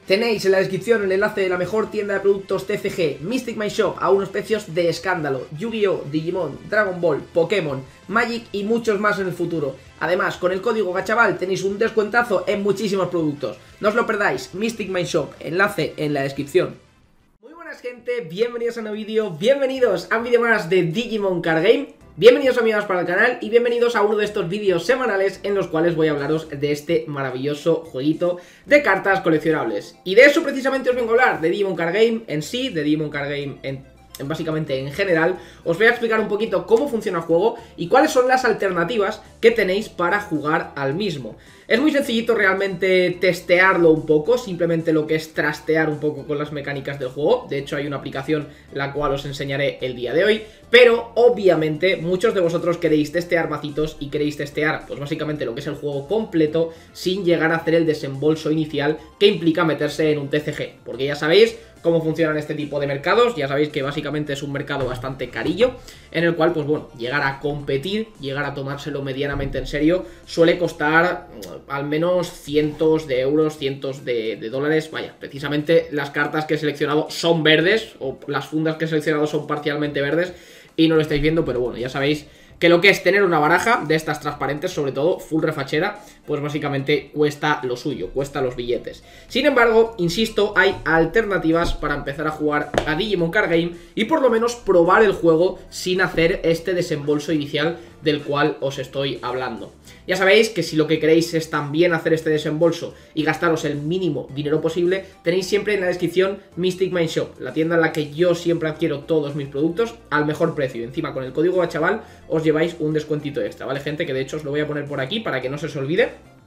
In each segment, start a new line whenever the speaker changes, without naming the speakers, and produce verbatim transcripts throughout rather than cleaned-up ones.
Tenéis en la descripción el enlace de la mejor tienda de productos T C G, Mystic My Shop, a unos precios de escándalo. Yu-Gi-Oh, Digimon, Dragon Ball, Pokémon, Magic y muchos más en el futuro. Además, con el código Gachaval tenéis un descuentazo en muchísimos productos. No os lo perdáis, Mystic My Shop, enlace en la descripción. Muy buenas gente, bienvenidos a un nuevo vídeo, bienvenidos a un vídeo más de Digimon Card Game. Bienvenidos amigos para el canal y bienvenidos a uno de estos vídeos semanales en los cuales voy a hablaros de este maravilloso jueguito de cartas coleccionables. Y de eso precisamente os vengo a hablar, de Digimon Card Game en sí, de Digimon Card Game en, en básicamente en general. Os voy a explicar un poquito cómo funciona el juego y cuáles son las alternativas que tenéis para jugar al mismo. Es muy sencillito realmente testearlo un poco, simplemente lo que es trastear un poco con las mecánicas del juego. De hecho hay una aplicación la cual os enseñaré el día de hoy. Pero obviamente muchos de vosotros queréis testear macitos y queréis testear pues básicamente lo que es el juego completo sin llegar a hacer el desembolso inicial que implica meterse en un T C G. Porque ya sabéis cómo funcionan este tipo de mercados, ya sabéis que básicamente es un mercado bastante carillo, en el cual pues bueno, llegar a competir, llegar a tomárselo medianamente en serio, suele costar al menos cientos de euros, cientos de, de dólares. Vaya, precisamente las cartas que he seleccionado son verdes, o las fundas que he seleccionado son parcialmente verdes, y no lo estáis viendo, pero bueno, ya sabéis que lo que es tener una baraja de estas transparentes, sobre todo full refachera, pues básicamente cuesta lo suyo, cuesta los billetes. Sin embargo, insisto, hay alternativas para empezar a jugar a Digimon Card Game y por lo menos probar el juego sin hacer este desembolso inicial del cual os estoy hablando. Ya sabéis que si lo que queréis es también hacer este desembolso y gastaros el mínimo dinero posible, tenéis siempre en la descripción Mystic My Shop, la tienda en la que yo siempre adquiero todos mis productos al mejor precio. Encima con el código Gachaval os lleváis un descuentito extra, ¿vale gente? Que de hecho os lo voy a poner por aquí para que no se os olvide.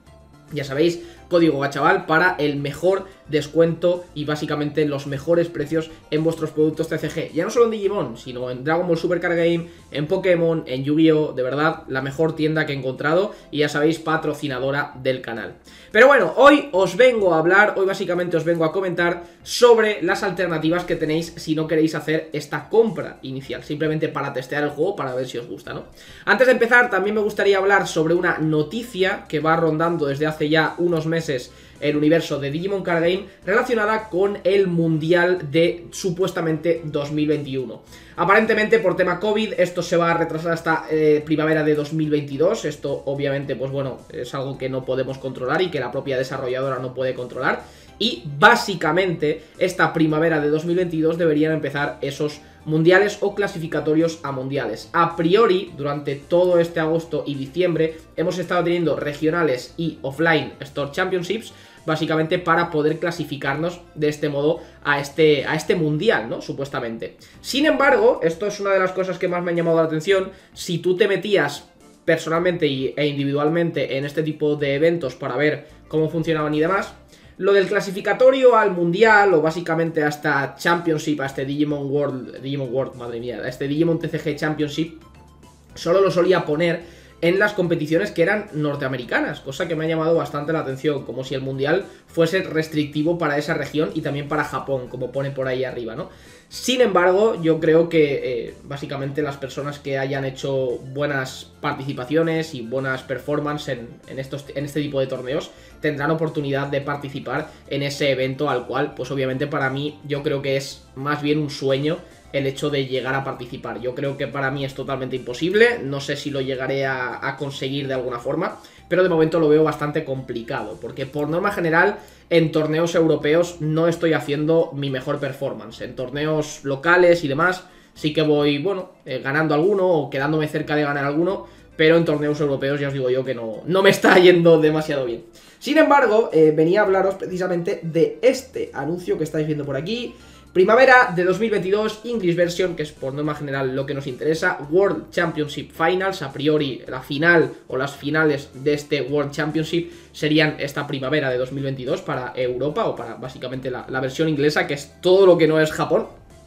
Ya sabéis, código Gachaval para el mejor descuento y básicamente los mejores precios en vuestros productos T C G. Ya no solo en Digimon, sino en Dragon Ball Super Card Game, en Pokémon, en Yu-Gi-Oh! De verdad, la mejor tienda que he encontrado y ya sabéis, patrocinadora del canal. Pero bueno, hoy os vengo a hablar, hoy básicamente os vengo a comentar sobre las alternativas que tenéis si no queréis hacer esta compra inicial, simplemente para testear el juego, para ver si os gusta, ¿no? Antes de empezar, también me gustaría hablar sobre una noticia que va rondando desde hace ya unos meses el universo de Digimon Card Game relacionada con el Mundial de supuestamente dos mil veintiuno. Aparentemente por tema COVID esto se va a retrasar hasta eh, primavera de dos mil veintidós. Esto obviamente pues bueno, es algo que no podemos controlar y que la propia desarrolladora no puede controlar. Y básicamente esta primavera de dos mil veintidós deberían empezar esos mundiales o clasificatorios a mundiales. A priori, durante todo este agosto y diciembre hemos estado teniendo regionales y offline Store Championships, básicamente para poder clasificarnos de este modo a este, a este mundial, ¿no? Supuestamente. Sin embargo, esto es una de las cosas que más me han llamado la atención. Si tú te metías personalmente e individualmente en este tipo de eventos para ver cómo funcionaban y demás, lo del clasificatorio al mundial o básicamente hasta Championship, a este Digimon World, Digimon World, madre mía, a este Digimon T C G Championship, solo lo solía poner en las competiciones que eran norteamericanas, cosa que me ha llamado bastante la atención, como si el mundial fuese restrictivo para esa región y también para Japón, como pone por ahí arriba, ¿no? Sin embargo, yo creo que eh, básicamente las personas que hayan hecho buenas participaciones y buenas performances en, en, estos, en este tipo de torneos tendrán oportunidad de participar en ese evento al cual, pues obviamente para mí, yo creo que es más bien un sueño el hecho de llegar a participar. Yo creo que para mí es totalmente imposible, no sé si lo llegaré a, a conseguir de alguna forma, pero de momento lo veo bastante complicado, porque por norma general en torneos europeos no estoy haciendo mi mejor performance. En torneos locales y demás sí que voy, bueno, eh, ganando alguno o quedándome cerca de ganar alguno, pero en torneos europeos ya os digo yo que no, no me está yendo demasiado bien. Sin embargo, eh, venía a hablaros precisamente de este anuncio que estáis viendo por aquí. Primavera de dos mil veintidós, English Version, que es por norma general lo que nos interesa, World Championship Finals, a priori la final o las finales de este World Championship serían esta primavera de dos mil veintidós para Europa o para básicamente la, la versión inglesa, que es todo lo que no es Japón.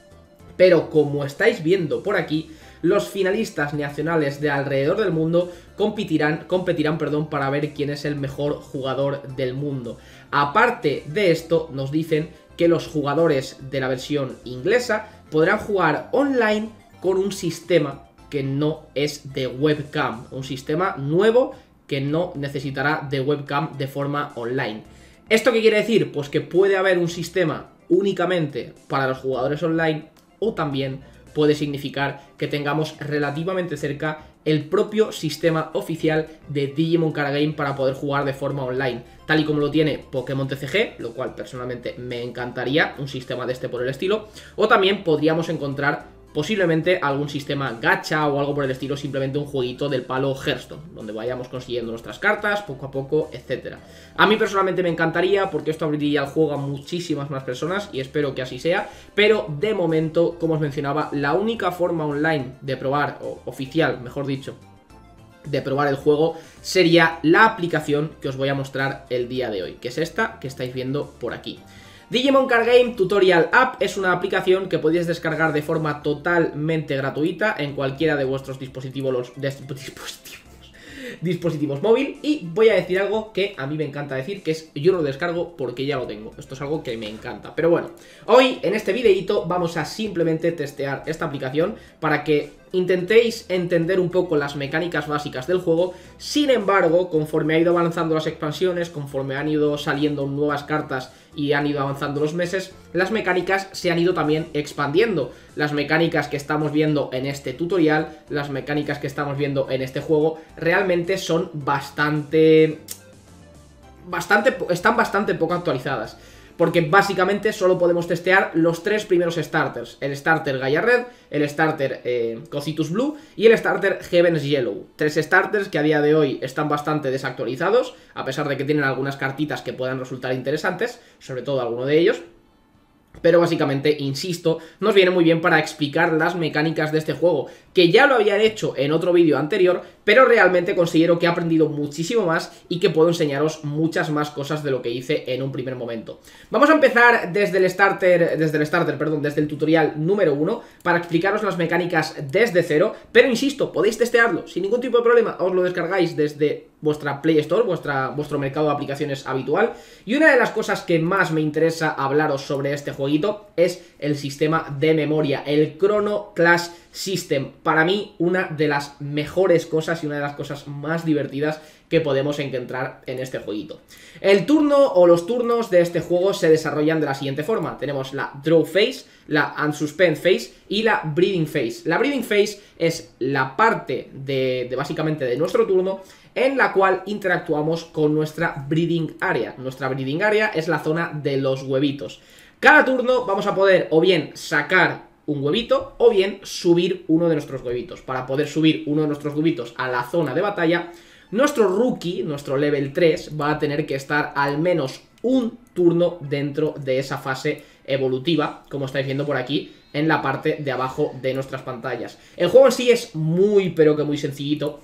Pero como estáis viendo por aquí, los finalistas nacionales de alrededor del mundo competirán, competirán perdón, para ver quién es el mejor jugador del mundo. Aparte de esto, nos dicen que los jugadores de la versión inglesa podrán jugar online con un sistema que no es de webcam, un sistema nuevo que no necesitará de webcam de forma online. ¿Esto qué quiere decir? Pues que puede haber un sistema únicamente para los jugadores online, o también puede significar que tengamos relativamente cerca el propio sistema oficial de Digimon Card Game para poder jugar de forma online, tal y como lo tiene Pokémon T C G, lo cual personalmente me encantaría, un sistema de este por el estilo, o también podríamos encontrar posiblemente algún sistema gacha o algo por el estilo, simplemente un jueguito del palo Hearthstone, donde vayamos consiguiendo nuestras cartas poco a poco, etcétera. A mí personalmente me encantaría, porque esto abriría el juego a muchísimas más personas, y espero que así sea, pero de momento, como os mencionaba, la única forma online de probar, o oficial, mejor dicho, de probar el juego, sería la aplicación que os voy a mostrar el día de hoy, que es esta que estáis viendo por aquí. Digimon Card Game Tutorial App es una aplicación que podéis descargar de forma totalmente gratuita en cualquiera de vuestros dispositivos, los, dispositivos, dispositivos móvil, y voy a decir algo que a mí me encanta decir, que es yo lo descargo porque ya lo tengo. Esto es algo que me encanta. Pero bueno, hoy en este videito vamos a simplemente testear esta aplicación para que intentéis entender un poco las mecánicas básicas del juego. Sin embargo, conforme ha ido avanzando las expansiones, conforme han ido saliendo nuevas cartas y han ido avanzando los meses, las mecánicas se han ido también expandiendo. Las mecánicas que estamos viendo en este tutorial, las mecánicas que estamos viendo en este juego, realmente son bastante... bastante están bastante poco actualizadas. Porque básicamente solo podemos testear los tres primeros starters. El starter Gaia Red, el starter eh, Cocitus Blue y el starter Heaven's Yellow. Tres starters que a día de hoy están bastante desactualizados, a pesar de que tienen algunas cartitas que puedan resultar interesantes, sobre todo alguno de ellos. Pero básicamente, insisto, nos viene muy bien para explicar las mecánicas de este juego, que ya lo había hecho en otro vídeo anterior, pero realmente considero que he aprendido muchísimo más y que puedo enseñaros muchas más cosas de lo que hice en un primer momento. Vamos a empezar desde el starter, desde el starter, perdón, desde el tutorial número uno, para explicaros las mecánicas desde cero, pero insisto, podéis testearlo sin ningún tipo de problema, os lo descargáis desde vuestra Play Store, vuestra, vuestro mercado de aplicaciones habitual. Y una de las cosas que más me interesa hablaros sobre este jueguito es el sistema de memoria, el Chrono Clash System. Para mí, una de las mejores cosas y una de las cosas más divertidas que podemos encontrar en este jueguito. El turno o los turnos de este juego se desarrollan de la siguiente forma. Tenemos la Draw Phase, la Unsuspend Phase y la Breeding Phase. La Breeding Phase es la parte de, de básicamente de nuestro turno en la cual interactuamos con nuestra Breeding Area. Nuestra Breeding Area es la zona de los huevitos. Cada turno vamos a poder o bien sacar un huevito o bien subir uno de nuestros huevitos. Para poder subir uno de nuestros huevitos a la zona de batalla, nuestro rookie, nuestro level tres, va a tener que estar al menos un turno dentro de esa fase evolutiva, como estáis viendo por aquí en la parte de abajo de nuestras pantallas. El juego en sí es muy pero que muy sencillito,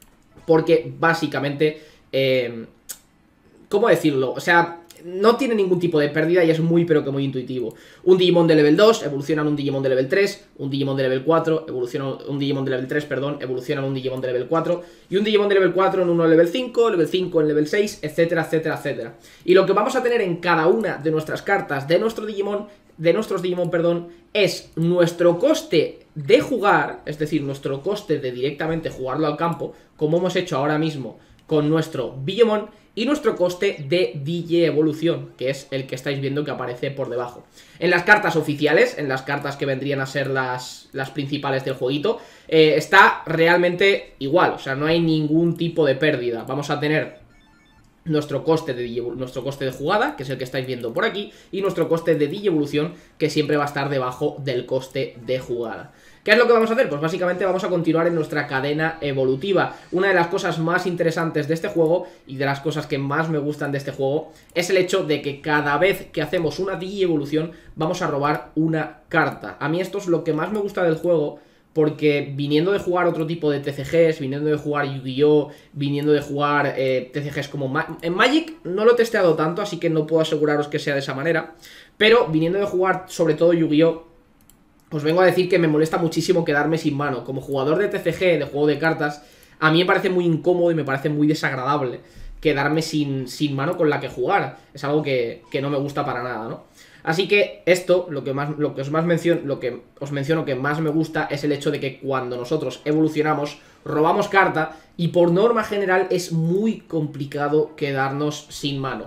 porque básicamente, eh, ¿cómo decirlo? O sea, no tiene ningún tipo de pérdida y es muy pero que muy intuitivo. Un Digimon de level dos evoluciona en un Digimon de level tres, un Digimon de level cuatro evoluciona un Digimon de level tres, perdón, evoluciona en un Digimon de level cuatro y un Digimon de level cuatro en uno de level cinco, level cinco en level seis, etcétera, etcétera, etcétera. Y lo que vamos a tener en cada una de nuestras cartas de nuestro Digimon, de nuestros Digimon, perdón, es nuestro coste de jugar, es decir, nuestro coste de directamente jugarlo al campo, como hemos hecho ahora mismo con nuestro Biyomon, y nuestro coste de Digievolución, que es el que estáis viendo que aparece por debajo. En las cartas oficiales, en las cartas que vendrían a ser las, las principales del jueguito, eh, está realmente igual, o sea, no hay ningún tipo de pérdida. Vamos a tener nuestro coste de nuestro coste de jugada, que es el que estáis viendo por aquí, y nuestro coste de Digievolución, que siempre va a estar debajo del coste de jugada. ¿Qué es lo que vamos a hacer? Pues básicamente vamos a continuar en nuestra cadena evolutiva. Una de las cosas más interesantes de este juego y de las cosas que más me gustan de este juego es el hecho de que cada vez que hacemos una Digievolución vamos a robar una carta. A mí esto es lo que más me gusta del juego, porque viniendo de jugar otro tipo de T C Gs, viniendo de jugar Yu-Gi-Oh, viniendo de jugar eh, T C Gs como Ma en Magic, no lo he testeado tanto, así que no puedo aseguraros que sea de esa manera, pero viniendo de jugar sobre todo Yu-Gi-Oh, os vengo a decir que me molesta muchísimo quedarme sin mano. Como jugador de T C G, de juego de cartas, a mí me parece muy incómodo y me parece muy desagradable quedarme sin, sin mano con la que jugar. Es algo que, que no me gusta para nada, ¿no? Así que esto, lo que, más, lo, que os más menciono, lo que os menciono que más me gusta es el hecho de que cuando nosotros evolucionamos, robamos carta y por norma general es muy complicado quedarnos sin mano.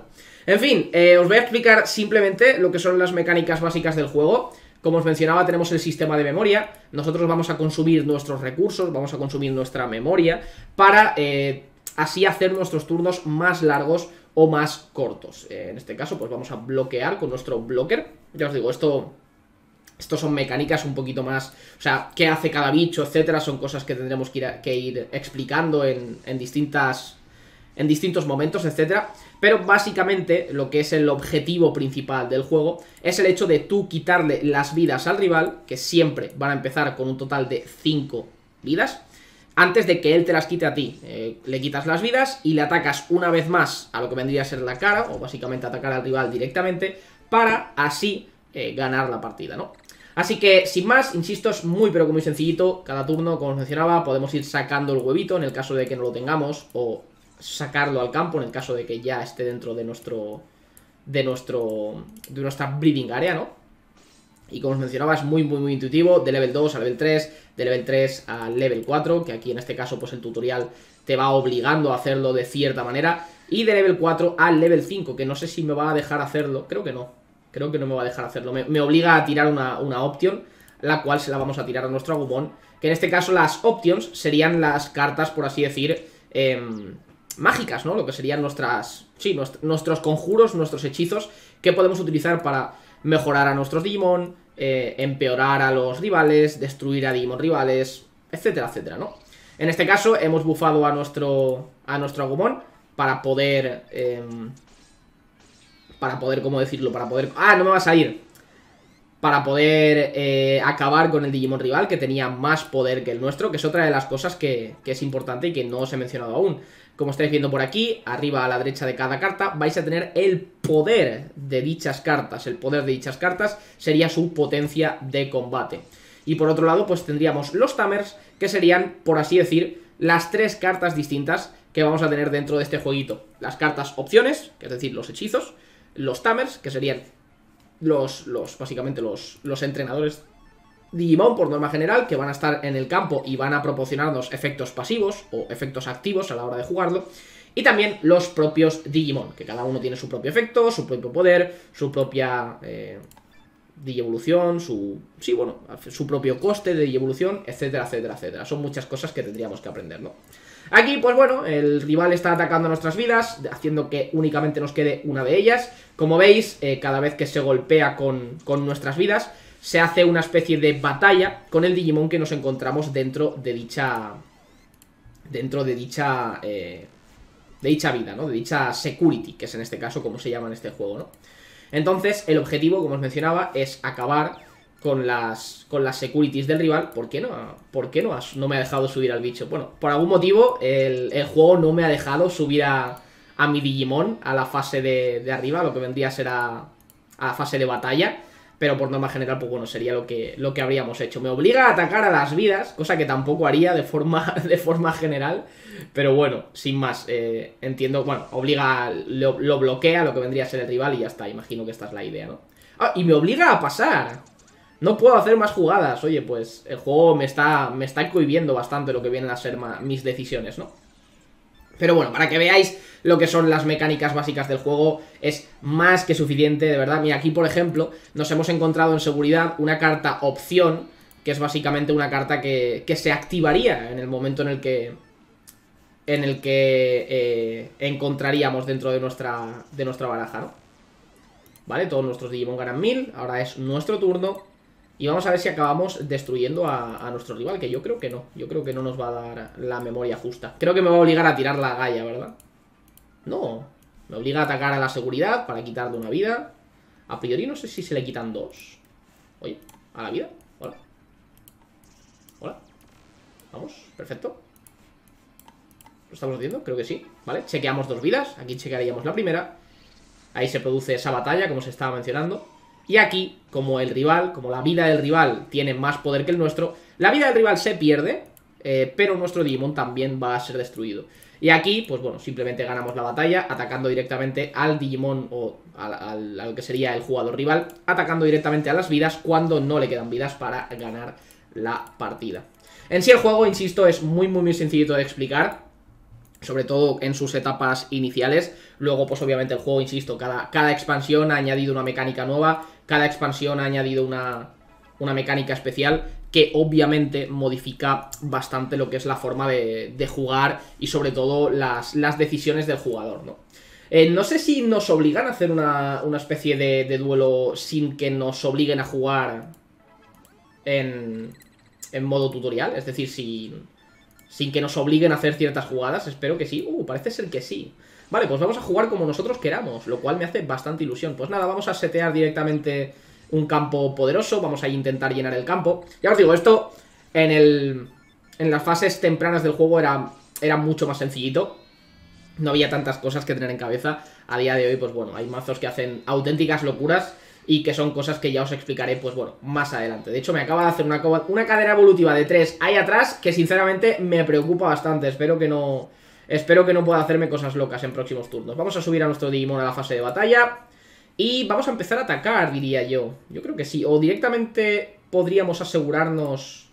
En fin, eh, os voy a explicar simplemente lo que son las mecánicas básicas del juego. Como os mencionaba, tenemos el sistema de memoria. Nosotros vamos a consumir nuestros recursos, vamos a consumir nuestra memoria para eh, así hacer nuestros turnos más largos o más cortos. Eh, en este caso, pues vamos a bloquear con nuestro blocker. Ya os digo, esto... Estos son mecánicas un poquito más... O sea, qué hace cada bicho, etcétera. Son cosas que tendremos que ir, a, que ir explicando en, en distintas... En distintos momentos, etcétera. Pero básicamente lo que es el objetivo principal del juego es el hecho de tú quitarle las vidas al rival, que siempre van a empezar con un total de cinco vidas, antes de que él te las quite a ti. Eh, le quitas las vidas y le atacas una vez más a lo que vendría a ser la cara, o básicamente atacar al rival directamente, para así eh, ganar la partida, ¿no? Así que, sin más, insisto, es muy pero que muy sencillito. Cada turno, como os mencionaba, podemos ir sacando el huevito en el caso de que no lo tengamos, o sacarlo al campo en el caso de que ya esté dentro de nuestro de nuestro de nuestra breeding area, ¿no? Y como os mencionaba, es muy muy muy intuitivo, de level dos a level tres, de level tres a level cuatro, que aquí en este caso pues el tutorial te va obligando a hacerlo de cierta manera, y de level cuatro al level cinco, que no sé si me va a dejar hacerlo, creo que no, creo que no me va a dejar hacerlo, me, me obliga a tirar una, una option, la cual se la vamos a tirar a nuestro Agumon, que en este caso las options serían las cartas, por así decir, eh, mágicas, ¿no? Lo que serían nuestras... Sí, nuestro, nuestros conjuros, nuestros hechizos que podemos utilizar para mejorar a nuestros Digimon, eh, empeorar a los rivales, destruir a Digimon rivales, etcétera, etcétera, ¿no? En este caso hemos bufado a nuestro a nuestro Agumon para poder... Eh, para poder, ¿cómo decirlo? Para poder... ¡Ah, no me va a salir! Para poder eh, acabar con el Digimon rival, que tenía más poder que el nuestro, que es otra de las cosas que, que es importante y que no os he mencionado aún. Como estáis viendo por aquí, arriba a la derecha de cada carta, vais a tener el poder de dichas cartas. El poder de dichas cartas sería su potencia de combate. Y por otro lado, pues tendríamos los Tamers, que serían, por así decir, las tres cartas distintas que vamos a tener dentro de este jueguito. Las cartas opciones, que es decir, los hechizos. Los Tamers, que serían los, los básicamente los, los entrenadores Digimon por norma general, que van a estar en el campo y van a proporcionarnos efectos pasivos o efectos activos a la hora de jugarlo. Y también los propios Digimon, que cada uno tiene su propio efecto, su propio poder, su propia eh, Digievolución, su, sí, bueno, su propio coste de Digievolución, etcétera, etcétera, etcétera. Son muchas cosas que tendríamos que aprender, ¿no? Aquí, pues bueno, el rival está atacando nuestras vidas, haciendo que únicamente nos quede una de ellas. Como veis, eh, cada vez que se golpea con, con nuestras vidas, se hace una especie de batalla con el Digimon que nos encontramos dentro de dicha... Dentro de dicha... Eh, de dicha vida, ¿no? De dicha security, que es en este caso como se llama en este juego, ¿no? Entonces, el objetivo, como os mencionaba, es acabar con las, con las securities del rival. ¿Por qué no? ¿Por qué no, has, no me ha dejado subir al bicho? Bueno, por algún motivo el, el juego no me ha dejado subir a, a mi Digimon a la fase de, de arriba, lo que vendría a ser a, a la fase de batalla. Pero por norma general, pues bueno, sería lo que, lo que habríamos hecho. Me obliga a atacar a las vidas, cosa que tampoco haría de forma, de forma general. Pero bueno, sin más, eh, entiendo, bueno, obliga, lo, lo bloquea, lo que vendría a ser el rival y ya está, imagino que esta es la idea, ¿no? Ah, y me obliga a pasar. No puedo hacer más jugadas. Oye, pues el juego me está, me está cohibiendo bastante lo que vienen a ser mis decisiones, ¿no? Pero bueno, para que veáis lo que son las mecánicas básicas del juego, es más que suficiente, de verdad. Mira, aquí por ejemplo, nos hemos encontrado en seguridad una carta opción, que es básicamente una carta que, que se activaría en el momento en el que en el que eh, encontraríamos dentro de nuestra, de nuestra baraja, ¿no? Vale, todos nuestros Digimon ganan mil, ahora es nuestro turno. Y vamos a ver si acabamos destruyendo a, a nuestro rival, que yo creo que no. Yo creo que no nos va a dar la memoria justa. Creo que me va a obligar a tirar la Gaia, ¿verdad? No, me obliga a atacar a la seguridad para quitarle una vida. A priori no sé si se le quitan dos. Oye, a la vida, hola. Hola. Vamos, perfecto. ¿Lo estamos haciendo? Creo que sí, ¿vale? Chequeamos dos vidas, aquí chequearíamos la primera. Ahí se produce esa batalla, como se estaba mencionando. Y aquí, como el rival, como la vida del rival tiene más poder que el nuestro, la vida del rival se pierde, eh, pero nuestro Digimon también va a ser destruido. Y aquí, pues bueno, simplemente ganamos la batalla atacando directamente al Digimon o al, al, al que sería el jugador rival, atacando directamente a las vidas cuando no le quedan vidas para ganar la partida. En sí el juego, insisto, es muy muy muy sencillito de explicar. sobre todo en sus etapas iniciales. Luego, pues obviamente el juego, insisto, cada, cada expansión ha añadido una mecánica nueva, cada expansión ha añadido una, una mecánica especial que obviamente modifica bastante lo que es la forma de, de jugar y sobre todo las, las decisiones del jugador, ¿no? Eh, no sé si nos obligan a hacer una, una especie de, de duelo sin que nos obliguen a jugar en, en modo tutorial, es decir, sin, sin que nos obliguen a hacer ciertas jugadas. Espero que sí. Uh, parece ser que sí. Vale, pues vamos a jugar como nosotros queramos, lo cual me hace bastante ilusión. Pues nada, vamos a setear directamente un campo poderoso, vamos a intentar llenar el campo. Ya os digo, esto en el en las fases tempranas del juego era, era mucho más sencillito. No había tantas cosas que tener en cabeza. A día de hoy, pues bueno, hay mazos que hacen auténticas locuras y que son cosas que ya os explicaré, pues bueno, más adelante. De hecho, me acaba de hacer una, una cadena evolutiva de tres ahí atrás que sinceramente me preocupa bastante. Espero que no... Espero que no pueda hacerme cosas locas en próximos turnos. Vamos a subir a nuestro Digimon a la fase de batalla y vamos a empezar a atacar, diría yo. Yo creo que sí. O directamente podríamos asegurarnos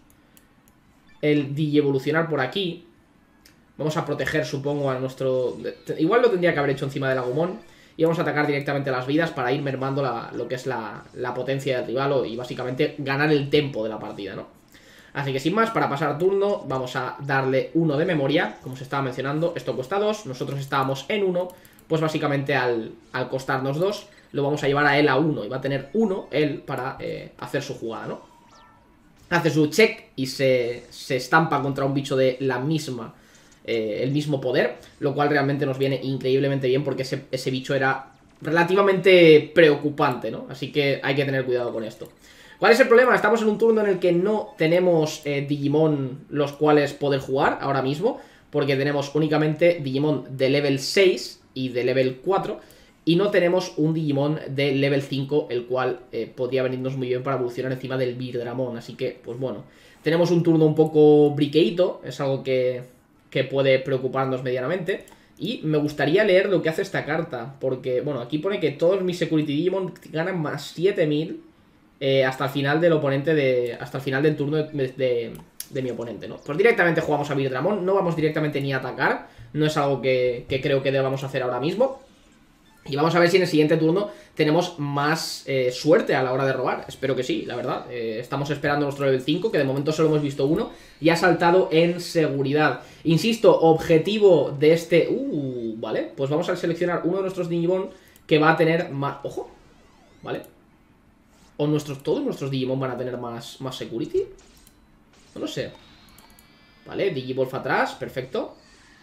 el Digievolucionar por aquí. Vamos a proteger, supongo, a nuestro... Igual lo tendría que haber hecho encima del Agumon. Y vamos a atacar directamente las vidas para ir mermando la, lo que es la, la potencia del rival y básicamente ganar el tempo de la partida, ¿no? Así que sin más, para pasar turno, vamos a darle uno de memoria, como se estaba mencionando. Esto cuesta dos, nosotros estábamos en uno. Pues básicamente al, al costarnos dos, lo vamos a llevar a él a uno. Y va a tener uno él para eh, hacer su jugada, ¿no? Hace su check y se, se estampa contra un bicho de la misma... Eh, el mismo poder, lo cual realmente nos viene increíblemente bien porque ese, ese bicho era relativamente preocupante, ¿no? Así que hay que tener cuidado con esto. ¿Cuál es el problema? Estamos en un turno en el que no tenemos eh, Digimon los cuales poder jugar ahora mismo, porque tenemos únicamente Digimon de level seis y de level cuatro y no tenemos un Digimon de level cinco, el cual eh, podría venirnos muy bien para evolucionar encima del Birdramon. Así que, pues bueno, tenemos un turno un poco briqueito, es algo que... que puede preocuparnos medianamente. Y me gustaría leer lo que hace esta carta, porque, bueno, aquí pone que todos mis Security Digimon ganan más siete mil eh, hasta el final del oponente de... hasta el final del turno de, de, de mi oponente, ¿no? Pues directamente jugamos a Birdramon, no vamos directamente ni a atacar, no es algo que, que creo que debamos hacer ahora mismo. Y vamos a ver si en el siguiente turno tenemos más eh, suerte a la hora de robar. Espero que sí, la verdad. Eh, estamos esperando nuestro level cinco, que de momento solo hemos visto uno. Y ha saltado en seguridad. Insisto, objetivo de este... Uh, vale. Pues vamos a seleccionar uno de nuestros Digimon que va a tener más... Ojo. Vale. O nuestros... Todos nuestros Digimon van a tener más, más security. No lo sé. Vale, Digivolf atrás, perfecto.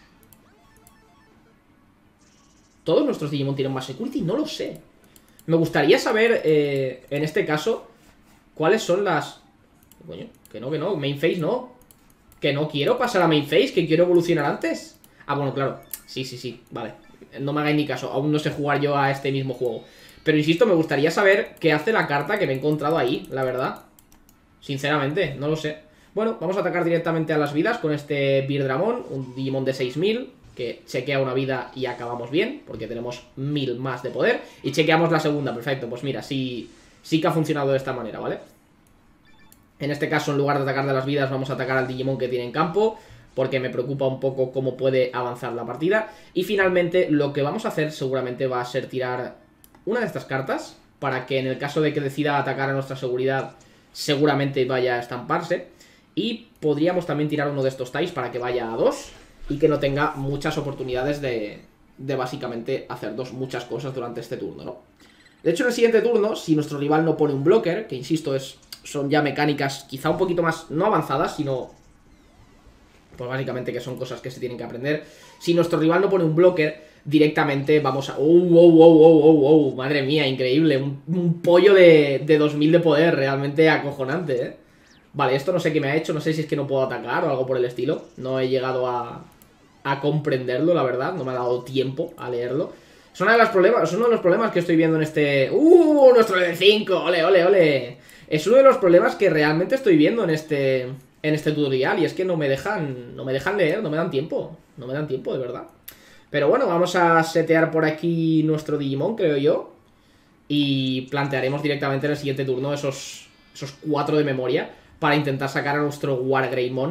¿Todos nuestros Digimon tienen más security? No lo sé. Me gustaría saber, eh, en este caso, cuáles son las... Coño, que no, que no, main phase no. Que no quiero pasar a main phase, que quiero evolucionar antes. Ah, bueno, claro. Sí, sí, sí, vale. No me hagáis ni caso, aún no sé jugar yo a este mismo juego. Pero insisto, me gustaría saber qué hace la carta que me he encontrado ahí, la verdad. Sinceramente, no lo sé. Bueno, vamos a atacar directamente a las vidas con este Birdramon, un Digimon de seis mil... que chequea una vida y acabamos bien, porque tenemos mil más de poder. Y chequeamos la segunda, perfecto. Pues mira, sí, sí que ha funcionado de esta manera, ¿vale? En este caso, en lugar de atacar de las vidas, vamos a atacar al Digimon que tiene en campo, porque me preocupa un poco cómo puede avanzar la partida. Y finalmente, lo que vamos a hacer seguramente va a ser tirar una de estas cartas, para que en el caso de que decida atacar a nuestra seguridad, seguramente vaya a estamparse. Y podríamos también tirar uno de estos ties para que vaya a dos y que no tenga muchas oportunidades de, de básicamente hacer dos muchas cosas durante este turno, ¿no? De hecho, en el siguiente turno, si nuestro rival no pone un blocker, que insisto, es, son ya mecánicas quizá un poquito más, no avanzadas, sino... pues básicamente que son cosas que se tienen que aprender. Si nuestro rival no pone un blocker, directamente vamos a... ¡Oh, oh, oh, oh, oh, oh! Madre mía, increíble. Un, un pollo de, de dos mil de poder, realmente acojonante, ¿eh? Vale, esto no sé qué me ha hecho, no sé si es que no puedo atacar o algo por el estilo. No he llegado a... a comprenderlo, la verdad, no me ha dado tiempo a leerlo. Es uno de los problemas, es uno de los problemas que estoy viendo en este... ¡Uh! Nuestro level cinco, ole, ole, ole. Es uno de los problemas que realmente estoy viendo en este en este tutorial, y es que no me dejan no me dejan leer, no me dan tiempo, no me dan tiempo, de verdad. Pero bueno, vamos a setear por aquí nuestro Digimon, creo yo, y plantearemos directamente en el siguiente turno esos esos cuatro de memoria para intentar sacar a nuestro Wargreymon,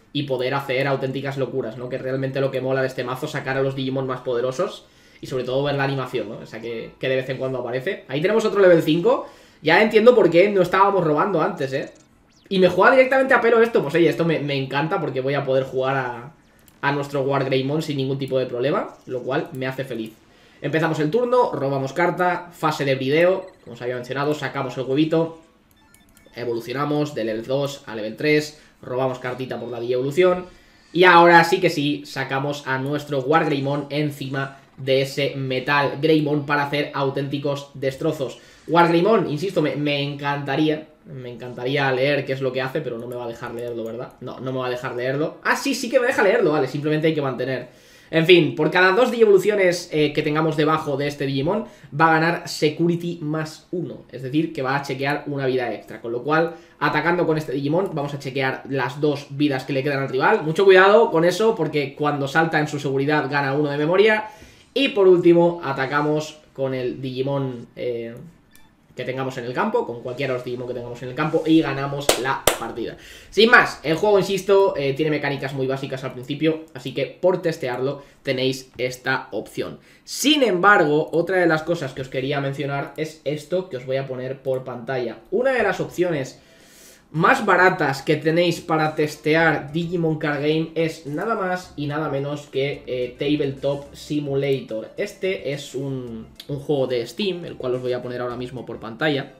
y poder hacer auténticas locuras, ¿no? Que realmente lo que mola de este mazo, sacar a los Digimon más poderosos y sobre todo ver la animación, ¿no? O sea, que, que de vez en cuando aparece. Ahí tenemos otro level cinco. Ya entiendo por qué no estábamos robando antes, ¿eh? Y me juega directamente a pelo esto. Pues oye, esto me, me encanta porque voy a poder jugar a, a nuestro Wargreymon sin ningún tipo de problema, lo cual me hace feliz. Empezamos el turno, robamos carta, fase de brideo, como os había mencionado, sacamos el huevito, evolucionamos de level dos a level tres, robamos cartita por la evolución y ahora sí que sí, sacamos a nuestro Wargreymon encima de ese Metal Greymon para hacer auténticos destrozos. Wargreymon, insisto, me, me encantaría, me encantaría leer qué es lo que hace, pero no me va a dejar leerlo, ¿verdad? No, no me va a dejar leerlo. Ah, sí, sí que me deja leerlo, vale, simplemente hay que mantener. En fin, por cada dos Digievoluciones eh, que tengamos debajo de este Digimon, va a ganar Security más uno. Es decir, que va a chequear una vida extra. Con lo cual, atacando con este Digimon, vamos a chequear las dos vidas que le quedan al rival. Mucho cuidado con eso, porque cuando salta en su seguridad gana uno de memoria. Y por último, atacamos con el Digimon eh, que tengamos en el campo, con cualquiera de los Digimon que tengamos en el campo, y ganamos la partida. Sin más, el juego, insisto, eh, tiene mecánicas muy básicas al principio, así que por testearlo tenéis esta opción. Sin embargo, otra de las cosas que os quería mencionar es esto que os voy a poner por pantalla. Una de las opciones más baratas que tenéis para testear Digimon Card Game es nada más y nada menos que eh, Tabletop Simulator. Este es un, un juego de Steam, el cual os voy a poner ahora mismo por pantalla.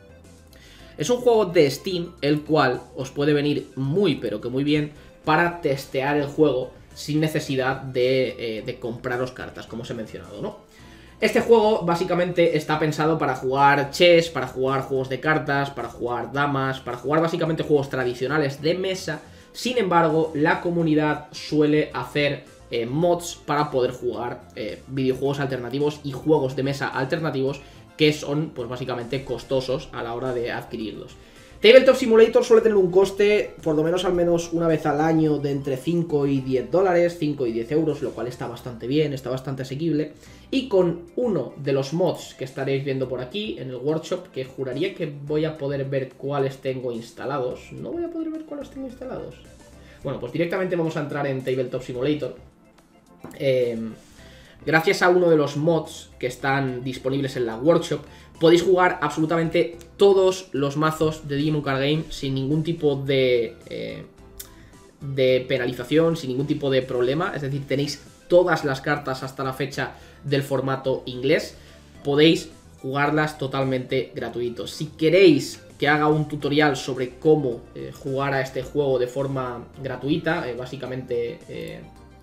Es un juego de Steam, el cual os puede venir muy pero que muy bien para testear el juego sin necesidad de, eh, de compraros cartas, como os he mencionado, ¿no? Este juego básicamente está pensado para jugar chess, para jugar juegos de cartas, para jugar damas, para jugar básicamente juegos tradicionales de mesa. Sin embargo, la comunidad suele hacer eh, mods para poder jugar eh, videojuegos alternativos y juegos de mesa alternativos que son, pues básicamente, costosos a la hora de adquirirlos. Tabletop Simulator suele tener un coste, por lo menos al menos una vez al año, de entre cinco y diez dólares, cinco y diez euros, lo cual está bastante bien, está bastante asequible. Y con uno de los mods que estaréis viendo por aquí, en el workshop, que juraría que voy a poder ver cuáles tengo instalados. ¿No voy a poder ver cuáles tengo instalados? Bueno, pues directamente vamos a entrar en Tabletop Simulator. Eh... Gracias a uno de los mods que están disponibles en la workshop, podéis jugar absolutamente todos los mazos de Digimon Card Game sin ningún tipo de, eh, de penalización, sin ningún tipo de problema. Es decir, tenéis todas las cartas hasta la fecha del formato inglés. Podéis jugarlas totalmente gratuitos. Si queréis que haga un tutorial sobre cómo eh, jugar a este juego de forma gratuita, eh, básicamente eh,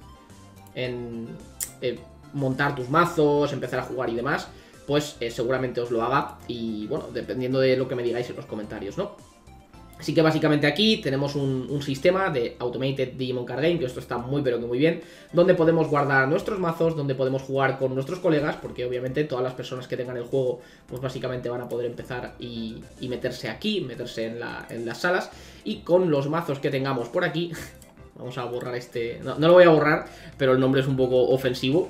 en... Eh, montar tus mazos, empezar a jugar y demás, pues eh, seguramente os lo haga y bueno, dependiendo de lo que me digáis en los comentarios, ¿no? Así que básicamente aquí tenemos un, un sistema de Automated Digimon Card Game, que esto está muy pero que muy bien, donde podemos guardar nuestros mazos, donde podemos jugar con nuestros colegas, porque obviamente todas las personas que tengan el juego, pues básicamente van a poder empezar y, y meterse aquí, meterse en, la, en las salas, y con los mazos que tengamos por aquí... Vamos a borrar este... No, no lo voy a borrar, pero el nombre es un poco ofensivo.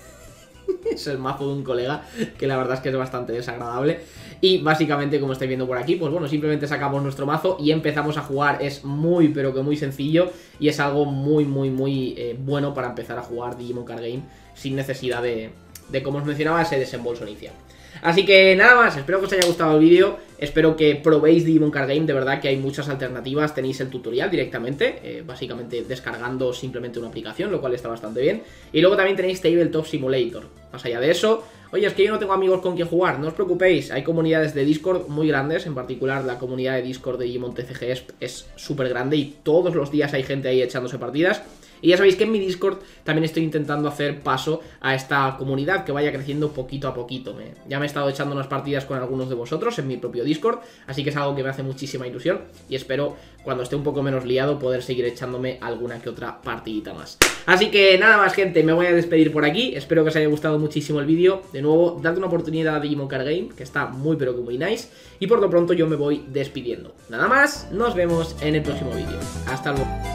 Es el mazo de un colega, que la verdad es que es bastante desagradable. Y básicamente, como estáis viendo por aquí, pues bueno, simplemente sacamos nuestro mazo y empezamos a jugar. Es muy, pero que muy sencillo. Y es algo muy, muy, muy eh, bueno para empezar a jugar Digimon Card Game sin necesidad de, de, como os mencionaba, ese desembolso inicial. Así que nada más, espero que os haya gustado el vídeo, espero que probéis Digimon Card Game, de verdad que hay muchas alternativas, tenéis el tutorial directamente, eh, básicamente descargando simplemente una aplicación, lo cual está bastante bien. Y luego también tenéis Tabletop Simulator. Más allá de eso, oye, es que yo no tengo amigos con quien jugar, no os preocupéis, hay comunidades de Discord muy grandes, en particular la comunidad de Discord de Digimon T C G es súper grande y todos los días hay gente ahí echándose partidas. Y ya sabéis que en mi Discord también estoy intentando hacer paso a esta comunidad que vaya creciendo poquito a poquito. Me, ya me he estado echando unas partidas con algunos de vosotros en mi propio Discord, así que es algo que me hace muchísima ilusión y espero, cuando esté un poco menos liado, poder seguir echándome alguna que otra partidita más. Así que nada más, gente, me voy a despedir por aquí, espero que os haya gustado muchísimo el vídeo. De nuevo, dadle una oportunidad a Digimon Card Game, que está muy pero que muy nice, y por lo pronto yo me voy despidiendo. Nada más, nos vemos en el próximo vídeo. Hasta luego.